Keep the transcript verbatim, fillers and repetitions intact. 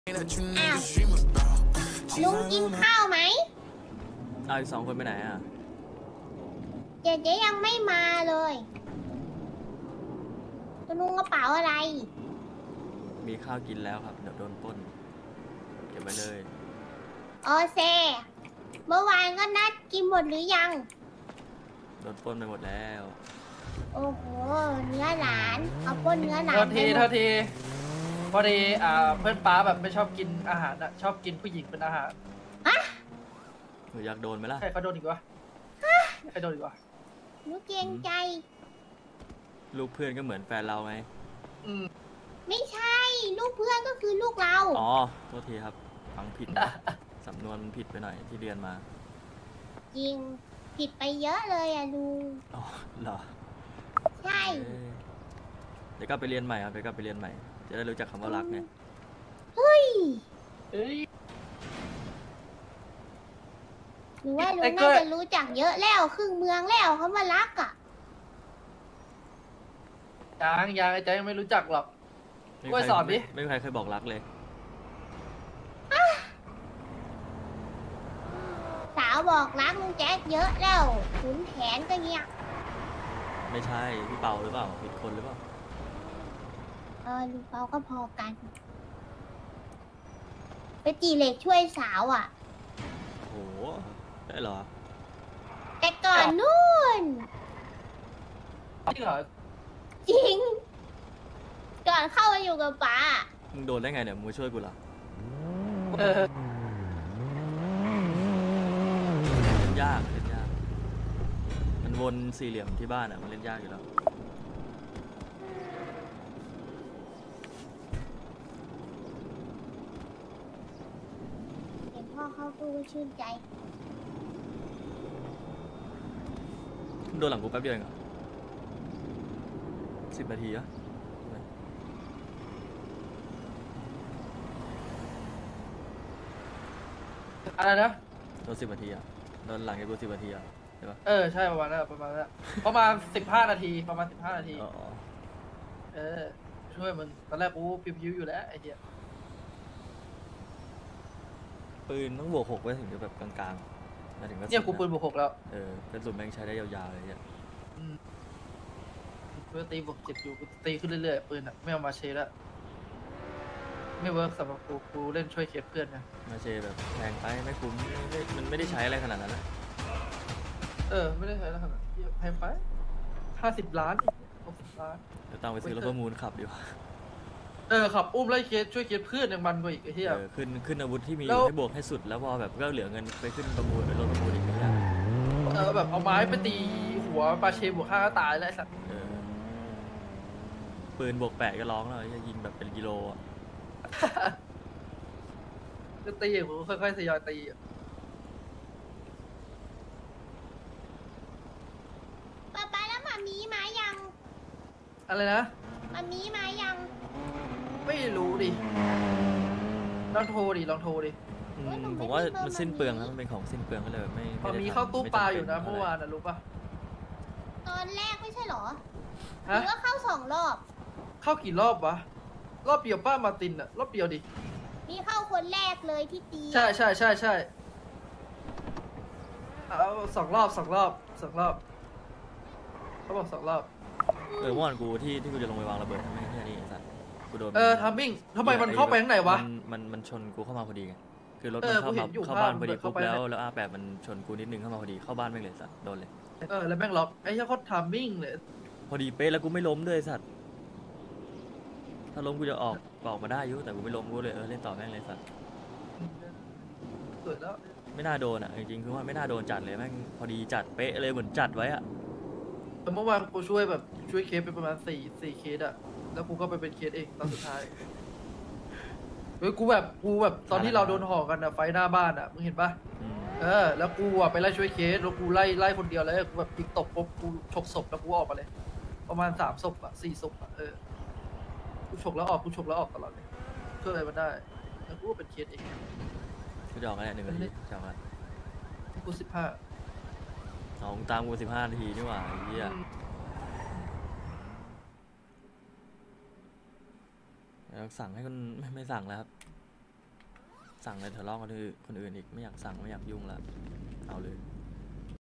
อ้าวลุงกินข้าวไหมเอาอีกสองคนไปไหนอ่ะเจ๊เจ๊ยังไม่มาเลยจะลุงกระเป๋าอะไรมีข้าวกินแล้วครับเดี๋ยวโดนปล้นเก็บไว้เลยโอเซเมื่อวานก็นัดกินหมดหรือยังโดนปล้นไปหมดแล้วโอ้โหเนื้อหลานเอาปล้นเนื้อหลานโทษทีโทษทีพอดีอ่าเพื่อนป้าแบบไม่ชอบกินอาหารอะชอบกินผู้หญิงเป็นอาหารอะหนูอยากโดนไหมล่ะใครเขาโดนอีกวะใครโดนอีกวะหนูเกรงใจลูกเพื่อนก็เหมือนแฟนเราไงอืมไม่ใช่ลูกเพื่อนก็คือลูกเราอ๋อโทษทีครับฟังผิด สำนวนมันผิดไปหน่อยที่เรียนมาจริงผิดไปเยอะเลยอะลุงอ๋อเหรอใช่เดี๋ยวก็ไปเรียนใหม่ครับเดี๋ยวก็ไปเรียนใหม่จะได้รู้จักคำว่ารักไงเฮ้ยเอ้ยหรือว่าลุงน่าจะรู้จักเยอะแล้วครึ่งเมืองแล้วเขามารักอ่ะยังยังไอ้ใจยังไม่รู้จักหรอกกล้วยสอนดิไม่มีใครเคยบอกรักเลยสาวบอกรักลุงแจ๊คเยอะแล้วขุนแผนก็เงี้ยไม่ใช่พี่เปาหรือเปล่าผิดคนหรือเปล่าเออลุงเปาก็พอกันไปจีเหล็กช่วยสาวอ่ะโหได้เหรอแต่ก่อนนู่นจริงเหรอจริงก่อนเข้ามาอยู่กับป๋ามึงโดนได้ไงเนี่ยมึงช่วยกูเหรอเออเล่นยากเล่นยากมันวนสี่เหลี่ยมที่บ้านอ่ะมันเล่นยากอยู่แล้วพ่อเขาพูดว่าชื่นใจโดนหลังกูแป๊บเดียวเองสิบนาทีอะอะไรนะโดนสิบนาทีอะโดนหลังไอ้กูสิบนาทีอะใช่ปะเออใช่ประมาณนั้นประมาณนั้นประมาณสิบห้านาทีประมาณสิบห้านาทีเออช่วยมึงตอนแรกกูพิวๆอยู่แล้วไอ้เหี้ยปืนต้องบวกหกไว้ถึงจะแบบกลางๆมาถึงก็เนี่ยกูปืนบวกหกแล้วเออเป็นสุดแม่งใช้ได้ยาวๆเลยเนี่ยอืมกูตีบวกเจ็ดอยู่กูตีขึ้นเรื่อยๆปืนอ่ะไม่เอามาเชแล้วไม่เวิร์กสำหรับกูกูเล่นช่วยเคสเพื่อนนะมาเชแบบแพงไปไม่คุ้มมันไม่ได้ใช้อะไรขนาดนั้นนะเออไม่ได้ใช้แล้วขนาดแพงไปห้าสิบล้านหกสิบล้านเดี๋ยวตังไปซื้อรถประมูลขับดีกว่าเออขับอุ้มไล่เคสช่วยเคสเพื่อนยังมันกว่าอีกไอ้เหี้ยขึ้นขึ้นอาวุธที่มีให้บวกให้สุดแล้วพอแบบก็เหลือเงินไปขึ้นประมูลไปรถประมูลอีกอย่างเออแบบเอาไม้ไปตีหัวปาเชบวกห้าก็ตายแล้วไอ้สัตว์ปืนบวกแปดก็ร้องแล้วยิงแบบเป็นกิโลอ่ะก็ตีอย่างผมค่อยๆทยอยตีป๊าป๊าแล้วหมามีมายังอะไรนะหมามีมายังไม่รู้ดิลองโทรดิลองโทรดิผมว่ามันสิ้นเปลืองนะมันเป็นของสิ้นเปลืองก็เลยไม่พอมีเข้าตู้ปลาอยู่นะเมื่อวานนะรู้ป่ะตอนแรกไม่ใช่หรอหรือว่าเข้าสองรอบเข้ากี่รอบวะรอบเดียวป้ามาตินอะรอบเดียวดินี่เข้าคนแรกเลยที่ตีใช่ใช่ใช่ใช่เอาสองรอบสองรอบสองรอบเขาบอกสองรอบเออเมื่อวานกูที่ที่กูจะลงไปวางระเบิดทำไมแค่นี้สัตว์กูโดนเออทัมมิ่งทำไมมันเข้าไปข้างไหนวะมันมันชนกูเข้ามาพอดีไงคือรถมันเข้ามาเข้าบ้านพอดีปุ๊บแล้วแล้วอาแปดมันชนกูนิดนึงเข้ามาพอดีเข้าบ้านแม่งเลยสัตว์โดนเลยเออแล้วแม่งล็อกไอ้เหี้ยโคตรทัมมิ่งเลยพอดีเป๊ะแล้วกูไม่ล้มด้วยสัตว์ถ้าล้มกูจะออกออกมาได้อยู่แต่กูไม่ล้มกูเลยเออเล่นต่อแม่งเลยสัตว์เกิดแล้วไม่น่าโดนอ่ะจริงๆคือว่าไม่น่าโดนจัดเลยแม่งพอดีจัดเป๊ะเลยเหมือนจัดไว้อ่ะแต่เมื่อวานกูช่วยแบบช่วยเคสไปประมาณสี่สี่เคสอ่ะแล้วกูก็ไปเป็นเคสเองตอนสุดท้ายเฮ้ยกูแบบกูแบบตอนที่เราโดนห่อกันอะไฟหน้าบ้านอะมึงเห็นปะเออแล้วกูอะไปไล่ช่วยเคสแล้วกูไล่ไล่คนเดียวเลยกูแบบยิงตกปุ๊บกูฉกศพแล้วกูออกมาเลยประมาณสามศพอะสี่ศพอะเออกูฉกแล้วออกกูฉกแล้วออกตลอดเลยช่วยอะไรมันได้แล้วกูเป็นเคสเองกูจะออกกันแหละหนึ่งนาทีจะออกกันกูสิบห้าสองตามกูสิบห้านาทีนี่หว่าไอ้เหี้ยสั่งให้มันไม่ไม่สั่งแล้วครับสั่งเลยทะเลาะกับคนอื่นคนอื่นอีกไม่อยากสั่งไม่อยากยุ่งละเอาเลย